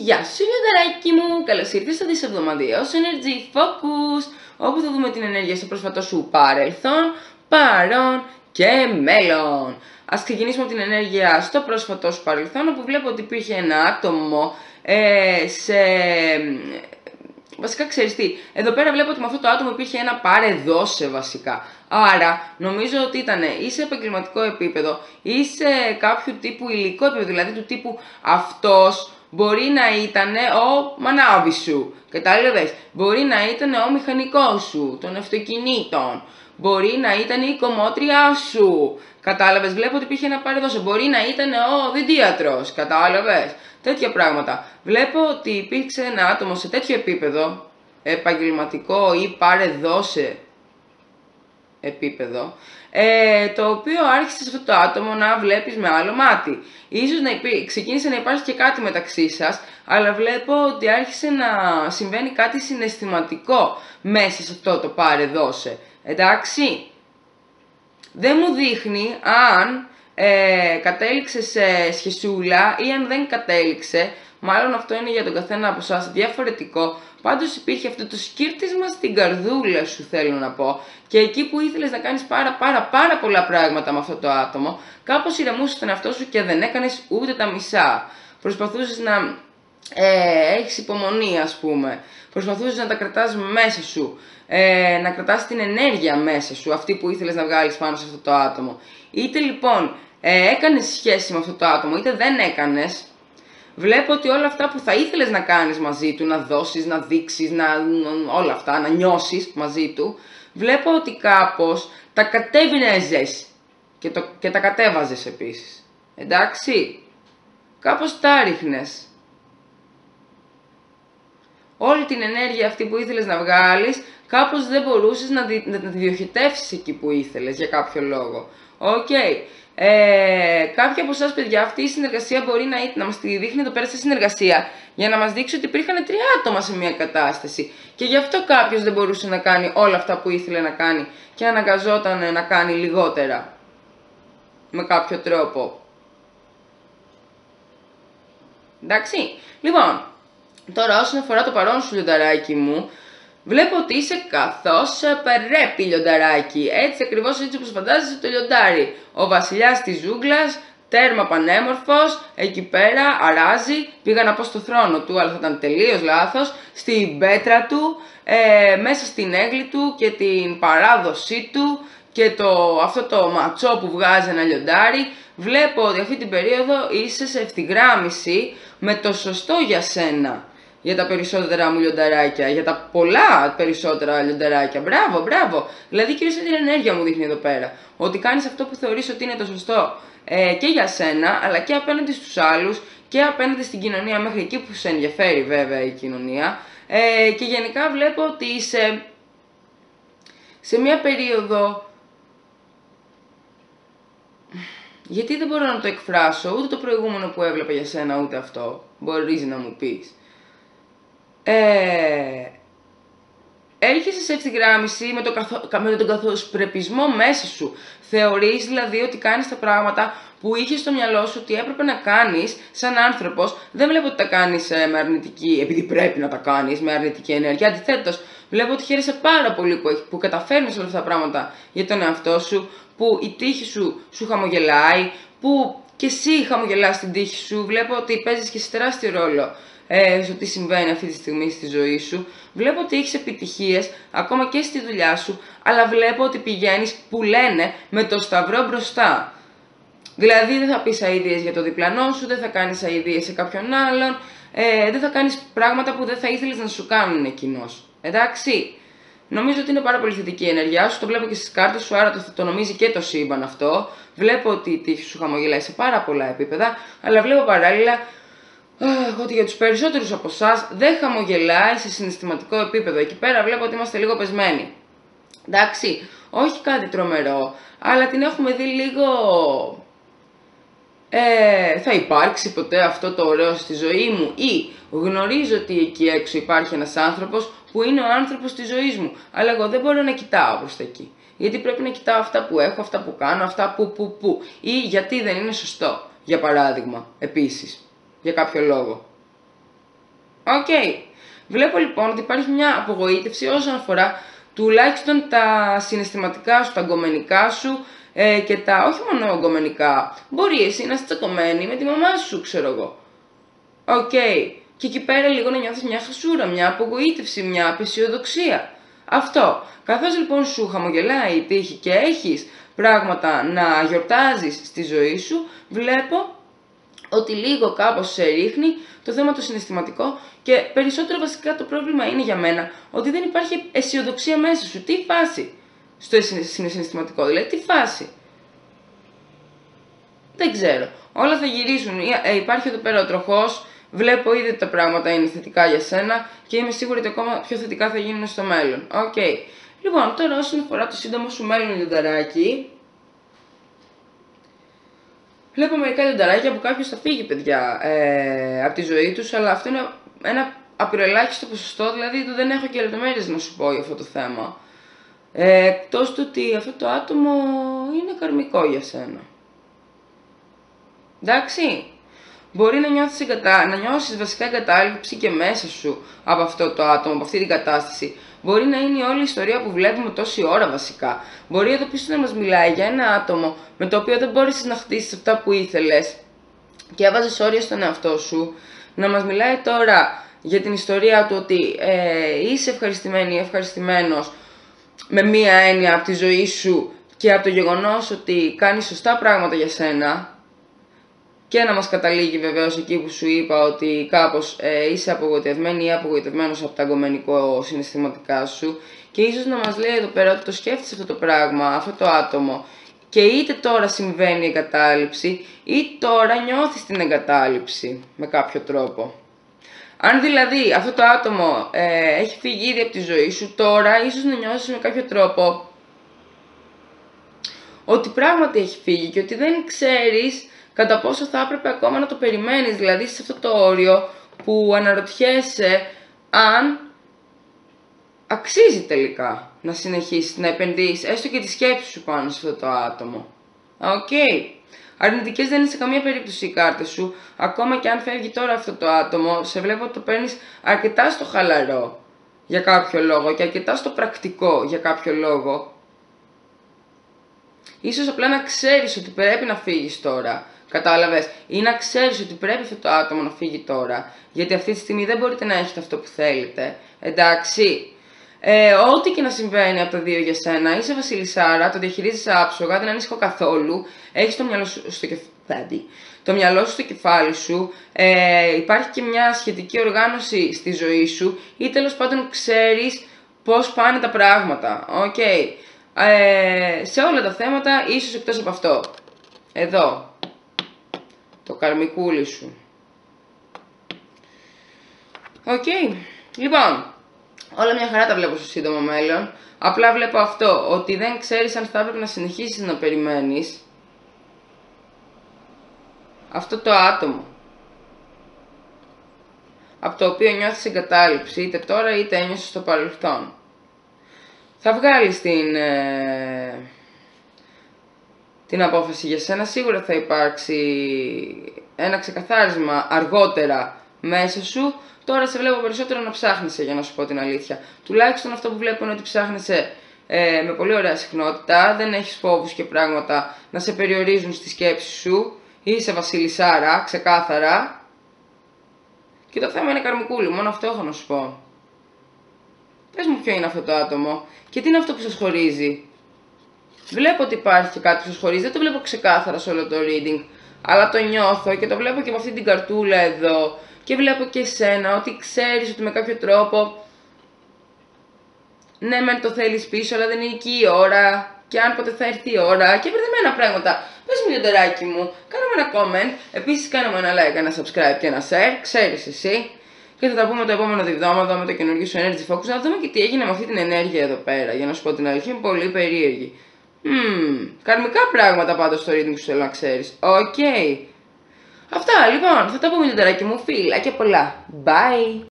Γεια σου λιονταράκι μου, καλώς ήρθες στο δισεβδομαδιαίο Energy Focus, όπου θα δούμε την ενέργεια στο πρόσφατό σου παρελθόν, παρόν και μέλλον. Ας ξεκινήσουμε από την ενέργεια στο πρόσφατό σου παρελθόν, όπου βλέπω ότι υπήρχε ένα άτομο Βασικά ξέρεις τι, εδώ πέρα βλέπω ότι με αυτό το άτομο υπήρχε ένα πάρε-δώσε βασικά. Άρα νομίζω ότι ήταν ή σε επαγγελματικό επίπεδο ή σε κάποιο τύπου υλικό επίπεδο, δηλαδή του τύπου αυτός μπορεί να ήταν ο μανάβης σου, κατάλαβες, μπορεί να ήταν ο μηχανικός σου, των αυτοκινήτων, μπορεί να ήταν η κομμότριά σου, κατάλαβες, βλέπω ότι υπήρχε ένα πάρε-δώσε, μπορεί να ήταν ο διδίατρος, κατάλαβες, τέτοια πράγματα. Βλέπω ότι υπήρξε ένα άτομο σε τέτοιο επίπεδο, επαγγελματικό ή πάρε-δώσε επίπεδο, το οποίο άρχισε σε αυτό το άτομο να βλέπεις με άλλο μάτι. Ίσως ξεκίνησε να υπάρχει και κάτι μεταξύ σας, αλλά βλέπω ότι άρχισε να συμβαίνει κάτι συναισθηματικό μέσα σε αυτό το πάρε-δώσε. Εντάξει, δεν μου δείχνει αν κατέληξε σε σχεσούλα ή αν δεν κατέληξε. Μάλλον αυτό είναι για τον καθένα από εσάς διαφορετικό. Πάντως υπήρχε αυτό το σκύρτισμα στην καρδούλα σου, θέλω να πω. Και εκεί που ήθελες να κάνεις πάρα πολλά πράγματα με αυτό το άτομο, κάπως ηρεμούσες τον εαυτό σου και δεν έκανες ούτε τα μισά. Προσπαθούσες να έχεις υπομονή, ας πούμε. Προσπαθούσες να τα κρατάς μέσα σου. Να κρατάς την ενέργεια μέσα σου, αυτή που ήθελες να βγάλεις πάνω σε αυτό το άτομο. Είτε λοιπόν έκανες σχέση με αυτό το άτομο, είτε δεν έκανες. Βλέπω ότι όλα αυτά που θα ήθελες να κάνεις μαζί του, να δώσεις, να δείξεις, όλα αυτά, να νιώσεις μαζί του, βλέπω ότι κάπως τα κατέβηνεζες και τα κατέβαζες επίσης. Εντάξει, κάπως τα ρίχνες. Όλη την ενέργεια αυτή που ήθελες να βγάλεις, κάπως δεν μπορούσες να τη διοχετεύσεις εκεί που ήθελες για κάποιο λόγο. Οκ. Κάποιοι από εσάς, παιδιά, αυτή η συνεργασία μπορεί να μας τη δείχνει εδώ πέρα στη συνεργασία για να μας δείξει ότι υπήρχαν 3 άτομα σε μια κατάσταση και γι' αυτό κάποιος δεν μπορούσε να κάνει όλα αυτά που ήθελε να κάνει και αναγκαζόταν να κάνει λιγότερα με κάποιο τρόπο. Εντάξει, λοιπόν, τώρα όσον αφορά το παρόν σου λιονταράκι μου, βλέπω ότι είσαι καθώς πρέπει λιονταράκι, έτσι ακριβώς έτσι όπως φαντάζεσαι το λιοντάρι. Ο βασιλιάς της ζούγκλας, τέρμα πανέμορφος, εκεί πέρα αράζει, πήγα να πω στο θρόνο του, αλλά θα ήταν τελείως λάθος, στην πέτρα του, μέσα στην έγκλη του και την παράδοσή του και αυτό το ματσό που βγάζει ένα λιοντάρι. Βλέπω ότι αυτή την περίοδο είσαι σε ευθυγράμμιση με το σωστό για σένα. Για τα περισσότερα μου λιονταράκια, για τα πολλά περισσότερα λιονταράκια. Μπράβο, μπράβο. Δηλαδή κυρίως την ενέργεια μου δείχνει εδώ πέρα. Ότι κάνεις αυτό που θεωρείς ότι είναι το σωστό και για σένα, αλλά και απέναντι στους άλλους και απέναντι στην κοινωνία, μέχρι εκεί που σε ενδιαφέρει βέβαια η κοινωνία. Και γενικά βλέπω ότι είσαι σε μια περίοδο. Γιατί δεν μπορώ να το εκφράσω, ούτε το προηγούμενο που έβλεπα για σένα, ούτε αυτό. Μπορείς να μου πεις. Έρχεσαι σε ευθυγράμμιση με τον καθοσπρεπισμό μέσα σου. Θεωρείς δηλαδή ότι κάνεις τα πράγματα που είχες στο μυαλό σου ότι έπρεπε να κάνεις σαν άνθρωπος. Δεν βλέπω ότι τα κάνεις με αρνητική, επειδή πρέπει να τα κάνεις με αρνητική ενέργεια. Αντιθέτως, βλέπω ότι χαίρεσαι πάρα πολύ που καταφέρνεις όλα αυτά τα πράγματα για τον εαυτό σου, που η τύχη σου χαμογελάει, που και εσύ χαμογελάς την τύχη σου. Βλέπω ότι παίζεις και σε τεράστιο ρόλο στο τι συμβαίνει αυτή τη στιγμή στη ζωή σου. Βλέπω ότι έχεις επιτυχίες ακόμα και στη δουλειά σου, αλλά βλέπω ότι πηγαίνεις που λένε με το σταυρό μπροστά. Δηλαδή δεν θα πεις αηδίες για το διπλανό σου, δεν θα κάνεις αηδίες σε κάποιον άλλον, δεν θα κάνεις πράγματα που δεν θα ήθελες να σου κάνουν εκείνος. Εντάξει, νομίζω ότι είναι πάρα πολύ θετική η ενέργειά σου, το βλέπω και στις κάρτες σου, άρα το νομίζει και το σύμπαν αυτό. Βλέπω ότι η τύχη σου χαμογελάει σε πάρα πολλά επίπεδα, αλλά βλέπω παράλληλα ότι για τους περισσότερους από εσάς δεν χαμογελάει σε συναισθηματικό επίπεδο. Εκεί πέρα βλέπω ότι είμαστε λίγο πεσμένοι. Εντάξει, όχι κάτι τρομερό, αλλά την έχουμε δει λίγο. Θα υπάρξει ποτέ αυτό το ωραίο στη ζωή μου, ή γνωρίζω ότι εκεί έξω υπάρχει ένας άνθρωπος που είναι ο άνθρωπος της ζωής μου, αλλά εγώ δεν μπορώ να κοιτάω προς τα εκεί. Γιατί πρέπει να κοιτάω αυτά που έχω, αυτά που κάνω, αυτά που, ή γιατί δεν είναι σωστό, για παράδειγμα, επίσης. Για κάποιο λόγο. Οκ. Βλέπω λοιπόν ότι υπάρχει μια απογοήτευση όσον αφορά τουλάχιστον τα συναισθηματικά σου, τα γκομενικά σου και τα όχι μόνο γκομενικά. Μπορεί εσύ να είσαι τσακωμένη με τη μαμά σου, ξέρω εγώ. Οκ. Και εκεί πέρα λίγο να νιώθεις μια χασούρα, μια απογοήτευση, μια απεσιοδοξία. Αυτό. Καθώς λοιπόν σου χαμογελάει η τύχη και έχεις πράγματα να γιορτάζεις στη ζωή σου, βλέπω ότι λίγο κάπως σε ρίχνει το θέμα το συναισθηματικό και περισσότερο βασικά το πρόβλημα είναι για μένα ότι δεν υπάρχει αισιοδοξία μέσα σου. Τι φάση στο συναισθηματικό, δηλαδή τι φάση. Δεν ξέρω. Όλα θα γυρίσουν. Υπάρχει εδώ πέρα ο τροχός. Βλέπω ήδη ότι τα πράγματα είναι θετικά για σένα και είμαι σίγουρη ότι ακόμα πιο θετικά θα γίνουν στο μέλλον. Οκ. Λοιπόν, τώρα όσον αφορά το σύντομο σου μέλλον, λιονταράκι, βλέπω μερικά λιονταράκια που κάποιος θα φύγει, παιδιά, από τη ζωή τους, αλλά αυτό είναι ένα απειροελάχιστο ποσοστό, δηλαδή δεν έχω και λεπτομέρειες να σου πω για αυτό το θέμα. Εκτός του ότι αυτό το άτομο είναι καρμικό για σένα. Εντάξει. Μπορεί να νιώσεις βασικά εγκατάλειψη και μέσα σου από αυτό το άτομο, από αυτή την κατάσταση. Μπορεί να είναι η όλη η ιστορία που βλέπουμε τόση ώρα βασικά. Μπορεί εδώ πίσω να μας μιλάει για ένα άτομο με το οποίο δεν μπόρεσες να χτίσεις αυτά που ήθελες και έβαζες όρια στον εαυτό σου. Να μας μιλάει τώρα για την ιστορία του ότι είσαι ευχαριστημένη ή ευχαριστημένος με μία έννοια από τη ζωή σου και από το γεγονός ότι κάνεις σωστά πράγματα για σένα. Και να μας καταλήγει βεβαίως εκεί που σου είπα ότι κάπως είσαι απογοητευμένη ή απογοητευμένος από τα αγκομενικό συναισθηματικά σου και ίσως να μας λέει εδώ πέρα ότι το σκέφτεσαι αυτό το πράγμα, αυτό το άτομο και είτε τώρα συμβαίνει η εγκατάλειψη ή τώρα νιώθεις την εγκατάλειψη με κάποιο τρόπο. Αν δηλαδή αυτό το άτομο έχει φύγει ήδη από τη ζωή σου, τώρα ίσως να νιώσεις με κάποιο τρόπο ότι πράγματι έχει φύγει και ότι δεν ξέρεις κατά πόσο θα έπρεπε ακόμα να το περιμένεις, δηλαδή σε αυτό το όριο που αναρωτιέσαι αν αξίζει τελικά να συνεχίσεις να επενδύσεις έστω και τη σκέψη σου πάνω σε αυτό το άτομο. Οκ. Αρνητικές δεν είναι σε καμία περίπτωση οι κάρτες σου, ακόμα και αν φεύγει τώρα αυτό το άτομο, σε βλέπω ότι το παίρνεις αρκετά στο χαλαρό για κάποιο λόγο και αρκετά στο πρακτικό για κάποιο λόγο. Ίσως απλά να ξέρεις ότι πρέπει να φύγεις τώρα. Κατάλαβες, ή να ξέρεις ότι πρέπει αυτό το άτομο να φύγει τώρα, γιατί αυτή τη στιγμή δεν μπορείτε να έχετε αυτό που θέλετε, εντάξει. Ό,τι και να συμβαίνει από τα δύο για σένα, είσαι βασιλισσάρα, το διαχειρίζεσαι άψογα, δεν ανήσυχο καθόλου, έχεις το μυαλό σου στο κεφάλι. Το μυαλό σου στο κεφάλι σου, υπάρχει και μια σχετική οργάνωση στη ζωή σου ή τέλος πάντων ξέρεις πώς πάνε τα πράγματα, okay. Σε όλα τα θέματα, ίσως εκτός από αυτό. Εδώ. Το καρμικούλι σου. Οκ. Λοιπόν, όλα μια χαρά τα βλέπω στο σύντομο μέλλον. Απλά βλέπω αυτό, ότι δεν ξέρεις αν θα έπρεπε να συνεχίσεις να περιμένεις αυτό το άτομο από το οποίο νιώθεις εγκατάλειψη, είτε τώρα είτε ένιωσες στο παρελθόν. Θα βγάλεις την απόφαση για σένα, σίγουρα θα υπάρξει ένα ξεκαθάρισμα αργότερα μέσα σου. Τώρα σε βλέπω περισσότερο να ψάχνεσαι, για να σου πω την αλήθεια. Τουλάχιστον αυτό που βλέπω είναι ότι ψάχνεσαι με πολύ ωραία συχνότητα, δεν έχεις φόβους και πράγματα να σε περιορίζουν στη σκέψη σου, είσαι βασιλισσάρα, ξεκάθαρα. Και το θέμα είναι καρμικούλι, μόνο αυτό έχω να σου πω. Πες μου ποιο είναι αυτό το άτομο και τι είναι αυτό που σας χωρίζει. Βλέπω ότι υπάρχει και κάτι που σας χωρίζει, δεν το βλέπω ξεκάθαρα σε όλο το reading, αλλά το νιώθω και το βλέπω και από αυτή την καρτούλα εδώ και βλέπω και εσένα ότι ξέρεις ότι με κάποιο τρόπο ναι μεν το θέλεις πίσω αλλά δεν είναι εκεί η ώρα και αν ποτέ θα έρθει η ώρα και μπερδεμένα πράγματα. Πες μου λιονταράκι μου, κάνε μου ένα comment, επίσης κάνε μου ένα like, ένα subscribe και ένα share, ξέρεις εσύ. Και θα τα πούμε το επόμενο διβδόματο με το καινούργιο σου Energy Focus, να δούμε και τι έγινε με αυτή την ενέργεια εδώ πέρα, για να σου πω την αλήθεια, είναι πολύ περίεργη. Καρμικά πράγματα πάντως στο reading σου θέλω να ξέρεις. Οκ. Αυτά λοιπόν, θα τα πούμε λιονταράκι μου, φιλάκια πολλά. Bye.